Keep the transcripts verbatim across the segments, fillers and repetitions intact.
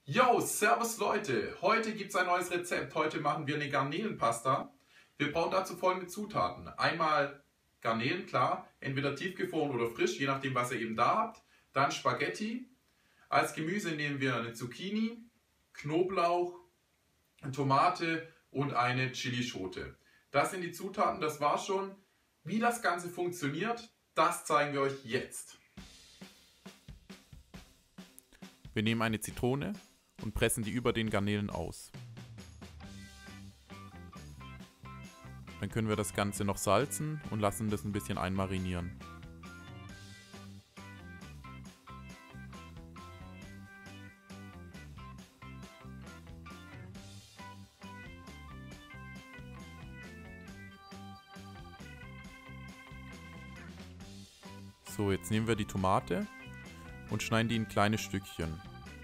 Yo, servus Leute! Heute gibt es ein neues Rezept. Heute machen wir eine Garnelenpasta. Wir brauchen dazu folgende Zutaten. Einmal Garnelen, klar, entweder tiefgefroren oder frisch, je nachdem was ihr eben da habt. Dann Spaghetti. Als Gemüse nehmen wir eine Zucchini, Knoblauch, eine Tomate und eine Chilischote. Das sind die Zutaten, das war's schon. Wie das Ganze funktioniert, das zeigen wir euch jetzt. Wir nehmen eine Zitrone und pressen die über den Garnelen aus. Dann können wir das Ganze noch salzen und lassen das ein bisschen einmarinieren. So, jetzt nehmen wir die Tomate und schneiden die in kleine Stückchen.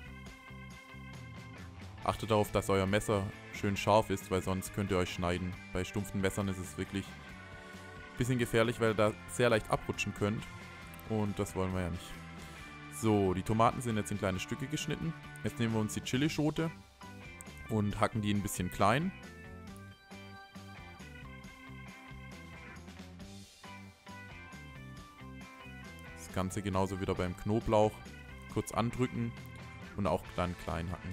Achtet darauf, dass euer Messer schön scharf ist, weil sonst könnt ihr euch schneiden. Bei stumpfen Messern ist es wirklich ein bisschen gefährlich, weil ihr da sehr leicht abrutschen könnt. Und das wollen wir ja nicht. So, die Tomaten sind jetzt in kleine Stücke geschnitten. Jetzt nehmen wir uns die Chilischote und hacken die ein bisschen klein. Das Ganze genauso wieder beim Knoblauch. Kurz andrücken und auch dann klein hacken.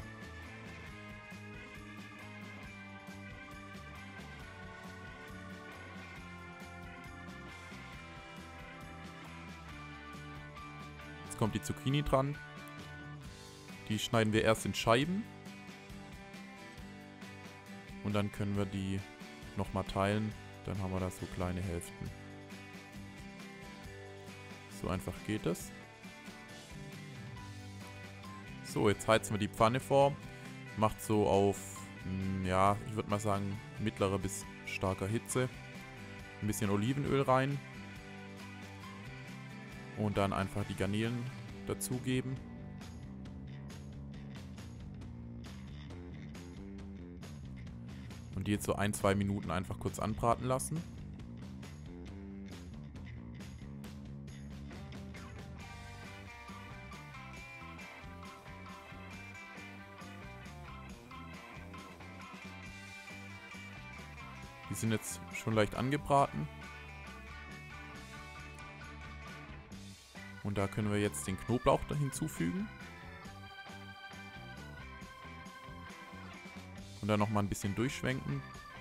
Jetzt kommt die Zucchini dran. Die schneiden wir erst in Scheiben. Und dann können wir die nochmal teilen. Dann haben wir da so kleine Hälften. So einfach geht es. So, jetzt heizen wir die Pfanne vor. Macht so auf, ja, ich würde mal sagen, mittlere bis starker Hitze. Ein bisschen Olivenöl rein. Und dann einfach die Garnelen dazugeben. Und die jetzt so ein, zwei Minuten einfach kurz anbraten lassen. Die sind jetzt schon leicht angebraten. Und da können wir jetzt den Knoblauch da hinzufügen. Und dann nochmal ein bisschen durchschwenken.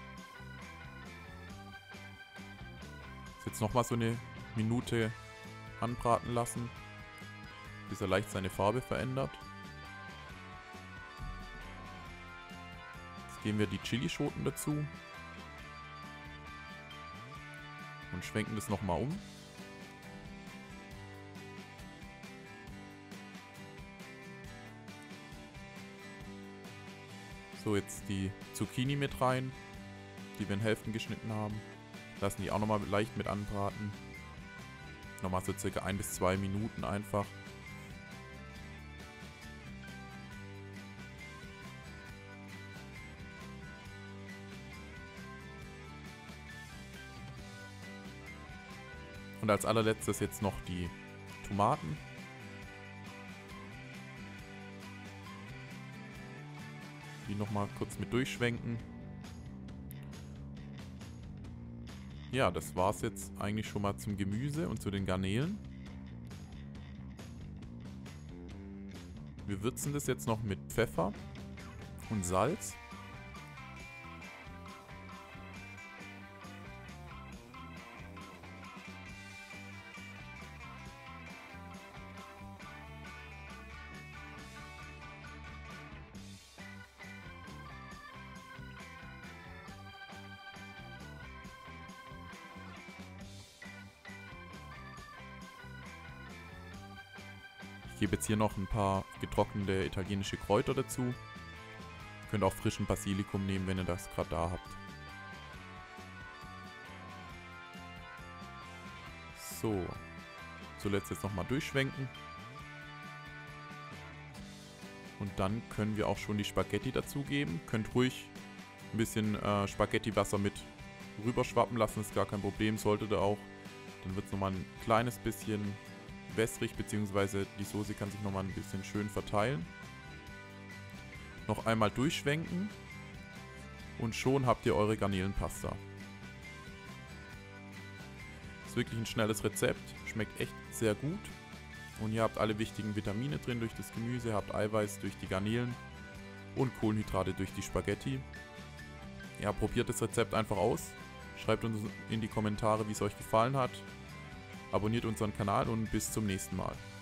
Jetzt nochmal so eine Minute anbraten lassen, bis er leicht seine Farbe verändert. Jetzt geben wir die Chilischoten dazu. Und schwenken das nochmal um. So, jetzt die Zucchini mit rein, die wir in Hälften geschnitten haben. Lassen die auch nochmal leicht mit anbraten. Nochmal so circa ein bis zwei Minuten einfach. Und als allerletztes jetzt noch die Tomaten. Die nochmal kurz mit durchschwenken. Ja, das war's jetzt eigentlich schon mal zum Gemüse und zu den Garnelen. Wir würzen das jetzt noch mit Pfeffer und Salz. Ich gebe jetzt hier noch ein paar getrocknete italienische Kräuter dazu. Ihr könnt auch frischen Basilikum nehmen, wenn ihr das gerade da habt. So, zuletzt jetzt nochmal durchschwenken. Und dann können wir auch schon die Spaghetti dazugeben. Könnt ruhig ein bisschen äh, Spaghetti-Wasser mit rüberschwappen lassen, ist gar kein Problem, solltet ihr auch. Dann wird es nochmal ein kleines bisschen wässrig, beziehungsweise die Soße kann sich nochmal ein bisschen schön verteilen. Noch einmal durchschwenken und schon habt ihr eure Garnelenpasta. Ist wirklich ein schnelles Rezept, schmeckt echt sehr gut und ihr habt alle wichtigen Vitamine drin durch das Gemüse, habt Eiweiß durch die Garnelen und Kohlenhydrate durch die Spaghetti. Ja, probiert das Rezept einfach aus, schreibt uns in die Kommentare, wie es euch gefallen hat, abonniert unseren Kanal und bis zum nächsten Mal.